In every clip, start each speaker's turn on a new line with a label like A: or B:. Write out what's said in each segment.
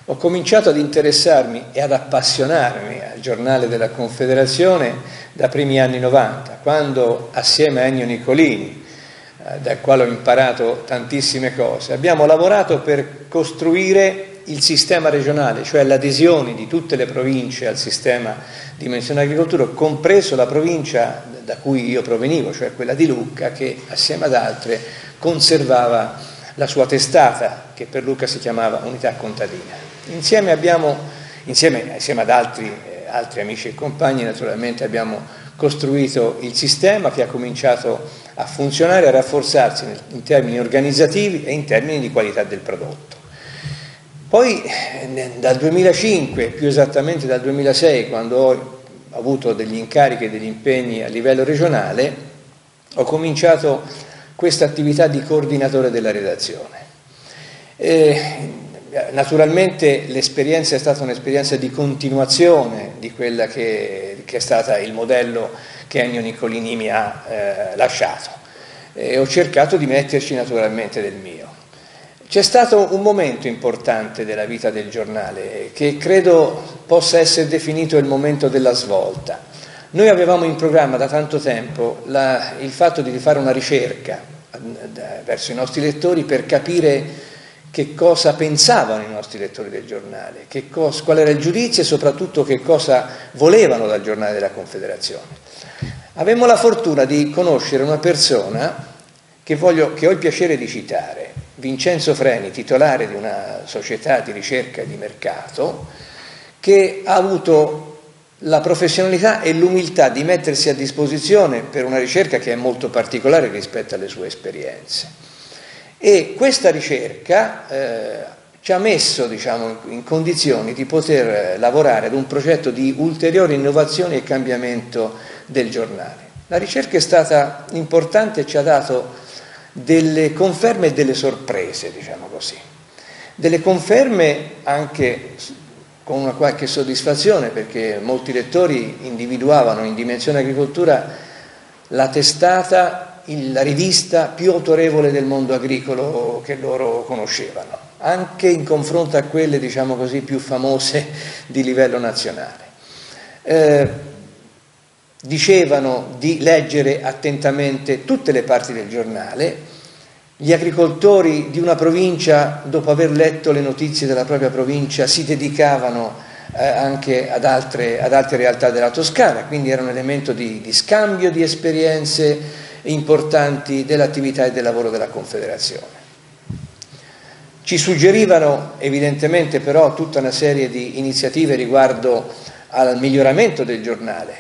A: Ho cominciato ad interessarmi e ad appassionarmi al giornale della Confederazione da primi anni 90, quando assieme a Ennio Nicolini, dal quale ho imparato tantissime cose, abbiamo lavorato per costruire il sistema regionale, cioè l'adesione di tutte le province al sistema di dimensione agricoltura, compreso la provincia da cui io provenivo, cioè quella di Lucca, che assieme ad altre conservava la sua testata, che per Lucca si chiamava Unità Contadina. Insieme ad altri amici e compagni, naturalmente abbiamo costruito il sistema che ha cominciato a funzionare e a rafforzarsi in termini organizzativi e in termini di qualità del prodotto. Poi dal 2005, più esattamente dal 2006, quando ho avuto degli incarichi e degli impegni a livello regionale, ho cominciato questa attività di coordinatore della redazione. Naturalmente l'esperienza è stata un'esperienza di continuazione di quella che è stata il modello che Ennio Nicolini mi ha lasciato, e ho cercato di metterci naturalmente del mio. C'è stato un momento importante della vita del giornale che credo possa essere definito il momento della svolta. Noi avevamo in programma da tanto tempo il fatto di fare una ricerca verso i nostri lettori per capire che cosa pensavano i nostri lettori del giornale, qual era il giudizio e soprattutto che cosa volevano dal giornale della Confederazione. Avemmo la fortuna di conoscere una persona che ho il piacere di citare, Vincenzo Freni, titolare di una società di ricerca e di mercato, che ha avuto la professionalità e l'umiltà di mettersi a disposizione per una ricerca che è molto particolare rispetto alle sue esperienze. E questa ricerca ci ha messo, in condizioni di poter lavorare ad un progetto di ulteriori innovazioni e cambiamento del giornale. La ricerca è stata importante e ci ha dato delle conferme e delle sorprese, così. Delle conferme anche con una qualche soddisfazione, perché molti lettori individuavano in Dimensione Agricoltura la testata, la rivista più autorevole del mondo agricolo che loro conoscevano, anche in confronto a quelle, più famose di livello nazionale. Dicevano di leggere attentamente tutte le parti del giornale. Gli agricoltori di una provincia, dopo aver letto le notizie della propria provincia, si dedicavano anche ad altre realtà della Toscana, quindi era un elemento di scambio di esperienze importanti dell'attività e del lavoro della Confederazione. Ci suggerivano evidentemente però tutta una serie di iniziative riguardo al miglioramento del giornale.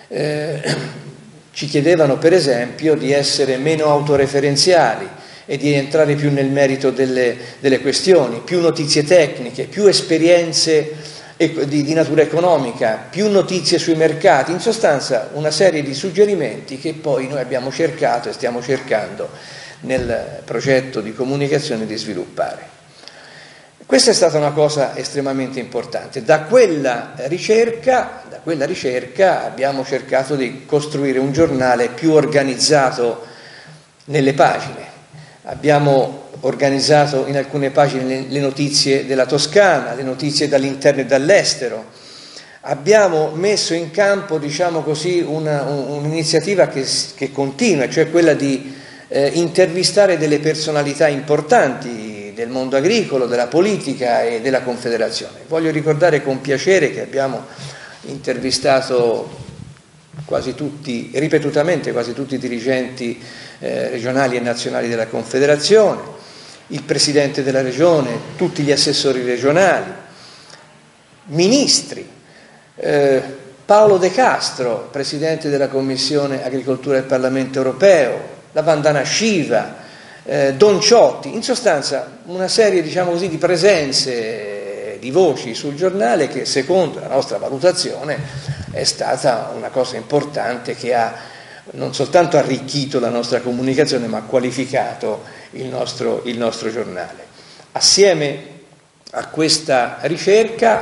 A: Ci chiedevano per esempio di essere meno autoreferenziali e di entrare più nel merito delle questioni, più notizie tecniche, più esperienze di natura economica, più notizie sui mercati, in sostanza una serie di suggerimenti che poi noi abbiamo cercato e stiamo cercando nel progetto di comunicazione di sviluppare. Questa è stata una cosa estremamente importante. Da quella ricerca abbiamo cercato di costruire un giornale più organizzato nelle pagine. Abbiamo organizzato in alcune pagine le notizie della Toscana, le notizie dall'interno e dall'estero. Abbiamo messo in campo, un'iniziativa che continua, cioè quella di intervistare delle personalità importanti del mondo agricolo, della politica e della Confederazione. Voglio ricordare con piacere che abbiamo intervistato ripetutamente quasi tutti i dirigenti regionali e nazionali della Confederazione, il Presidente della Regione, tutti gli assessori regionali, ministri, Paolo De Castro, Presidente della Commissione Agricoltura del Parlamento Europeo, la Vandana Shiva, Don Ciotti, in sostanza una serie di presenze, di voci sul giornale che secondo la nostra valutazione è stata una cosa importante che ha non soltanto arricchito la nostra comunicazione ma qualificato il nostro giornale. Assieme a questa ricerca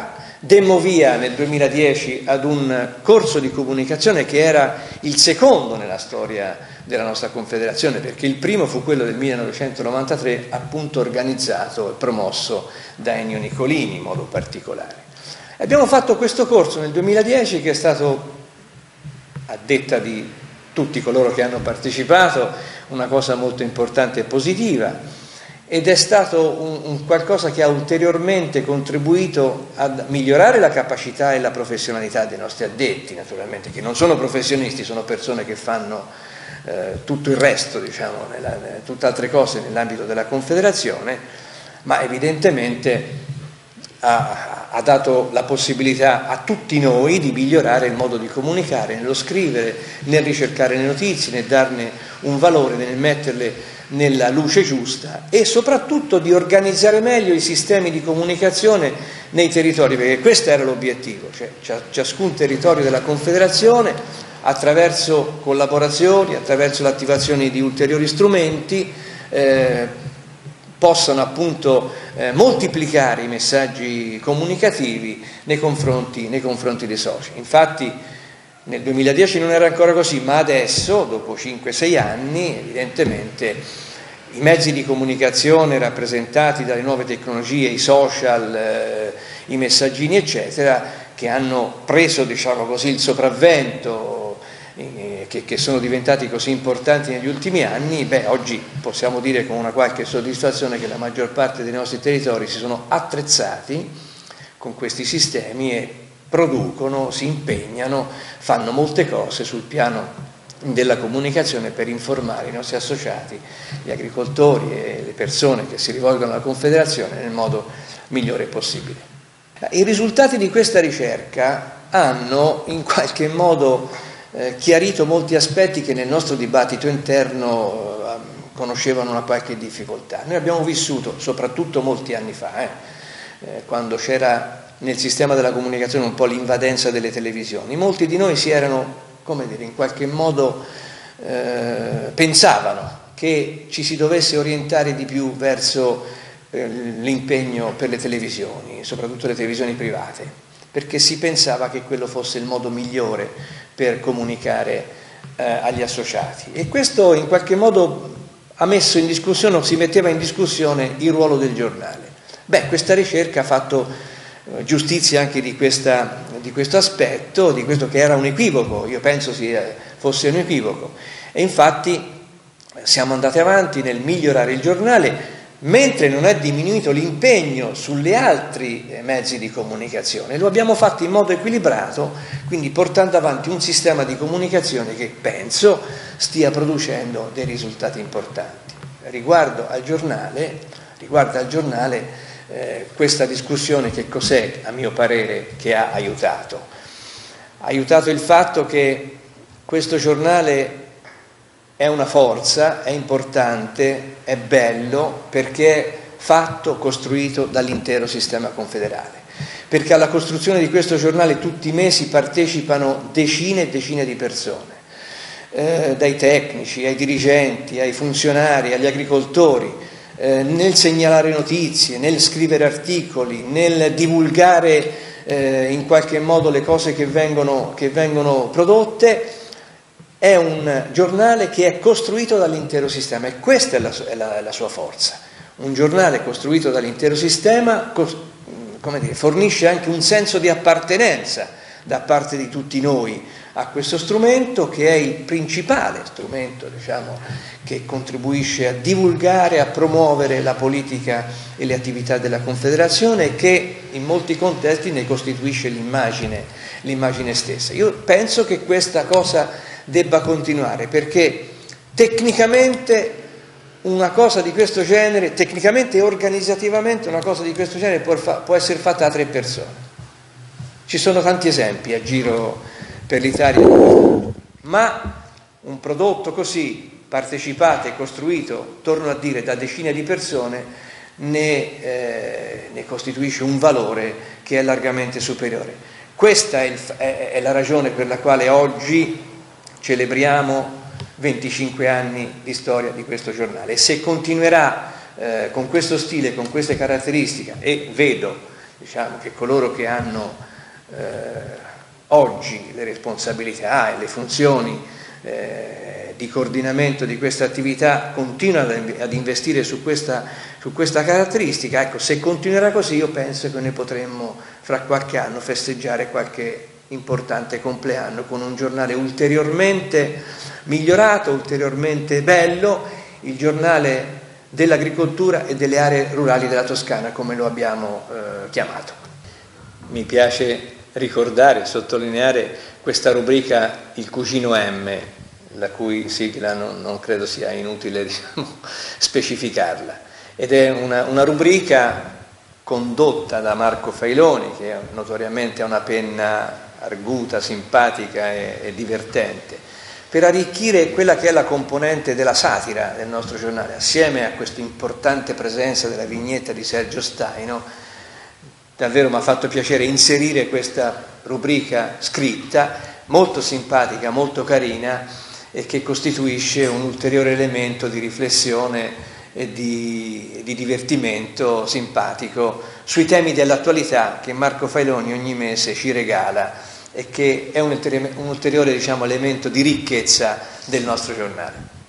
A: Demmo via nel 2010 ad un corso di comunicazione che era il secondo nella storia della nostra Confederazione, perché il primo fu quello del 1993, appunto organizzato e promosso da Ennio Nicolini in modo particolare. Abbiamo fatto questo corso nel 2010 che è stato, a detta di tutti coloro che hanno partecipato, una cosa molto importante e positiva, ed è stato un qualcosa che ha ulteriormente contribuito a migliorare la capacità e la professionalità dei nostri addetti, naturalmente, che non sono professionisti, sono persone che fanno tutto il resto, diciamo, tutt'altre cose nell'ambito della Confederazione, ma evidentemente ha dato la possibilità a tutti noi di migliorare il modo di comunicare, nello scrivere, nel ricercare le notizie, nel darne un valore, nel metterle nella luce giusta e soprattutto di organizzare meglio i sistemi di comunicazione nei territori, perché questo era l'obiettivo, cioè ciascun territorio della Confederazione, attraverso collaborazioni, attraverso l'attivazione di ulteriori strumenti, possano appunto moltiplicare i messaggi comunicativi nei confronti dei soci. Infatti nel 2010 non era ancora così, ma adesso, dopo 5-6 anni, evidentemente i mezzi di comunicazione rappresentati dalle nuove tecnologie, i social, i messaggini eccetera, che hanno preso, diciamo così, il sopravvento, che sono diventati così importanti negli ultimi anni, oggi possiamo dire con una qualche soddisfazione che la maggior parte dei nostri territori si sono attrezzati con questi sistemi e producono, si impegnano, fanno molte cose sul piano della comunicazione per informare i nostri associati, gli agricoltori e le persone che si rivolgono alla Confederazione nel modo migliore possibile. I risultati di questa ricerca hanno in qualche modo chiarito molti aspetti che nel nostro dibattito interno conoscevano una qualche difficoltà. Noi abbiamo vissuto, soprattutto molti anni fa, quando c'era nel sistema della comunicazione un po' l'invadenza delle televisioni, molti di noi si erano, come dire, in qualche modo pensavano che ci si dovesse orientare di più verso l'impegno per le televisioni, soprattutto le televisioni private, perché si pensava che quello fosse il modo migliore per comunicare agli associati. E questo in qualche modo ha messo in discussione, o si metteva in discussione, il ruolo del giornale. Questa ricerca ha fatto giustizia anche di questo aspetto, di questo che era un equivoco, io penso fosse un equivoco, e infatti siamo andati avanti nel migliorare il giornale, mentre non è diminuito l'impegno sulle altri mezzi di comunicazione. Lo abbiamo fatto in modo equilibrato, quindi portando avanti un sistema di comunicazione che penso stia producendo dei risultati importanti. Riguardo al giornale, questa discussione che cos'è, a mio parere, che ha aiutato? Ha aiutato il fatto che questo giornale è una forza, è importante, è bello, perché è fatto, costruito dall'intero sistema confederale. Perché alla costruzione di questo giornale tutti i mesi partecipano decine e decine di persone, dai tecnici, ai dirigenti, ai funzionari, agli agricoltori, nel segnalare notizie, nel scrivere articoli, nel divulgare in qualche modo le cose che vengono prodotte. È un giornale che è costruito dall'intero sistema e questa è la sua forza. Un giornale costruito dall'intero sistema fornisce anche un senso di appartenenza da parte di tutti noi a questo strumento, che è il principale strumento, diciamo, che contribuisce a divulgare, a promuovere la politica e le attività della Confederazione e che in molti contesti ne costituisce l'immagine stessa. Io penso che questa cosa debba continuare, perché tecnicamente una cosa di questo genere, tecnicamente e organizzativamente una cosa di questo genere può essere fatta da 3 persone. Ci sono tanti esempi a giro per l'Italia, ma un prodotto così partecipato e costruito, torno a dire, da decine di persone ne costituisce un valore che è largamente superiore. Questa è la ragione per la quale oggi celebriamo 25 anni di storia di questo giornale, e se continuerà con questo stile, con queste caratteristiche, e vedo diciamo che coloro che hanno oggi le responsabilità e le funzioni di coordinamento di questa attività continuano ad investire su questa caratteristica. Ecco, se continuerà così io penso che noi potremmo fra qualche anno festeggiare qualche importante compleanno con un giornale ulteriormente migliorato, ulteriormente bello, il giornale dell'agricoltura e delle aree rurali della Toscana, come lo abbiamo chiamato. Mi piace ricordare e sottolineare questa rubrica Il Cugino M, la cui sigla non credo sia inutile, diciamo, specificarla, ed è una rubrica condotta da Marco Failoni, che notoriamente ha una penna arguta, simpatica e divertente, per arricchire quella che è la componente della satira del nostro giornale, assieme a questa importante presenza della vignetta di Sergio Staino. Davvero mi ha fatto piacere inserire questa rubrica scritta, molto simpatica, molto carina, e che costituisce un ulteriore elemento di riflessione e di divertimento simpatico sui temi dell'attualità che Marco Failoni ogni mese ci regala e che è un ulteriore, diciamo, elemento di ricchezza del nostro giornale.